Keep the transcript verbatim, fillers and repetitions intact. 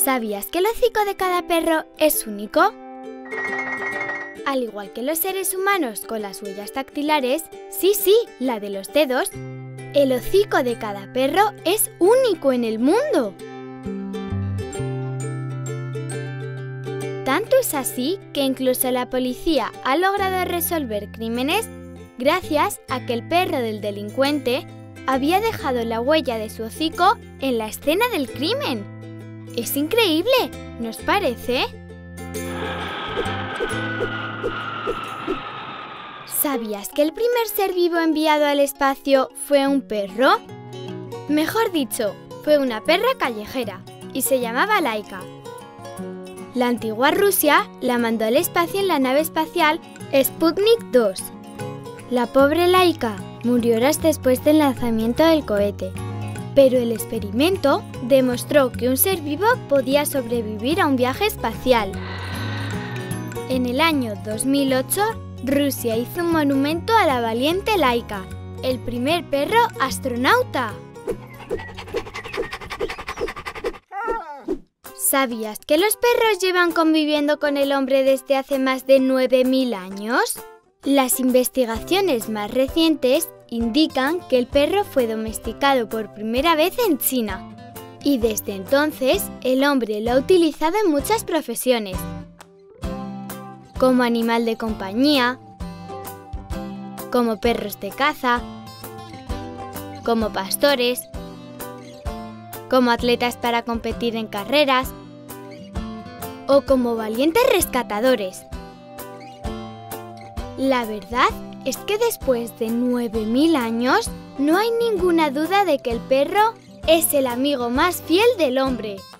¿Sabías que el hocico de cada perro es único? Al igual que los seres humanos con las huellas dactilares, sí, sí, la de los dedos, el hocico de cada perro es único en el mundo. Tanto es así que incluso la policía ha logrado resolver crímenes gracias a que el perro del delincuente había dejado la huella de su hocico en la escena del crimen. ¡Es increíble! ¿No os parece? ¿Sabías que el primer ser vivo enviado al espacio fue un perro? Mejor dicho, fue una perra callejera y se llamaba Laika. La antigua Rusia la mandó al espacio en la nave espacial Sputnik dos. La pobre Laika murió horas después del lanzamiento del cohete, pero el experimento demostró que un ser vivo podía sobrevivir a un viaje espacial. En el año dos mil ocho, Rusia hizo un monumento a la valiente Laika, el primer perro astronauta. ¿Sabías que los perros llevan conviviendo con el hombre desde hace más de nueve mil años? Las investigaciones más recientes indican que el perro fue domesticado por primera vez en China y desde entonces el hombre lo ha utilizado en muchas profesiones, como animal de compañía, como perros de caza, como pastores, como atletas para competir en carreras o como valientes rescatadores. La verdad es que después de nueve mil años no hay ninguna duda de que el perro es el amigo más fiel del hombre.